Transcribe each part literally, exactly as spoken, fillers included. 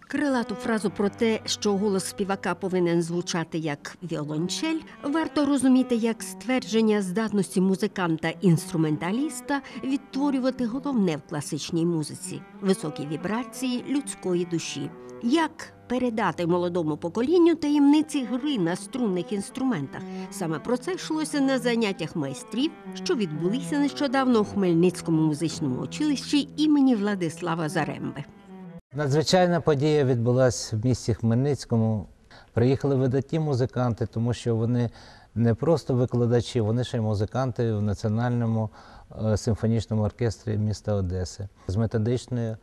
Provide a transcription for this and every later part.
Крилату фразу про те, що голос співака повинен звучати як віолончель, варто розуміти як ствердження здатності музиканта-інструменталіста відтворювати головне в класичній музиці – високі вібрації людської душі. Як передати молодому поколінню таємниці гри на струнних інструментах? Саме про це йшлося на заняттях майстрів, що відбулися нещодавно у Хмельницькому музичному училищі імені Владислава Заремби. Надзвичайна подія відбулася в місті Хмельницькому. Приїхали видатні музиканти, тому що вони не просто викладачі, вони ще й музиканти в Національному симфонічному оркестрі міста Одеси. З методичною,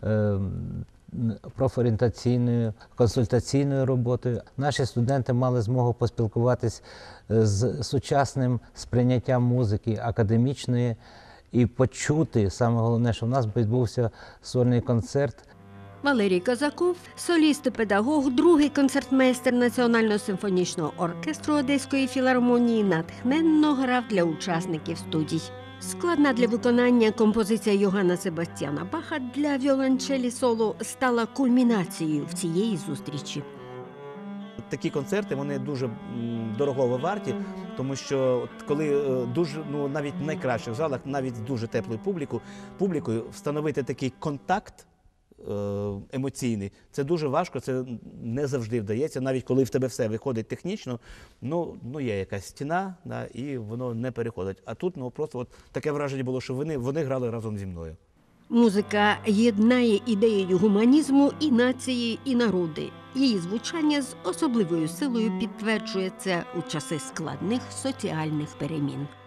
профорієнтаційною, консультаційною роботою. Наші студенти мали змогу поспілкуватись з сучасним сприйняттям музики, академічної, і почути, саме головне, що в нас відбувся сольний концерт. Валерій Козаков, соліст і педагог, другий концертмейстер Національного симфонічного оркестру Одеської філармонії, натхненно грав для учасників студій. Складна для виконання композиція Йоганна Себастьяна Баха для віолончелі соло стала кульмінацією в цієї зустрічі. Такі концерти, вони дуже дорогого варті, тому що коли дуже, ну, навіть в найкращих залах, навіть з дуже теплою публікою, публікою встановити такий контакт емоційний, це дуже важко, це не завжди вдається, навіть коли в тебе все виходить технічно, ну, ну є якась стіна, да, і воно не переходить. А тут ну, просто от таке враження було, що вони, вони грали разом зі мною. Музика єднає ідеєю гуманізму і нації, і народи. Її звучання з особливою силою підтверджує це у часи складних соціальних перемін.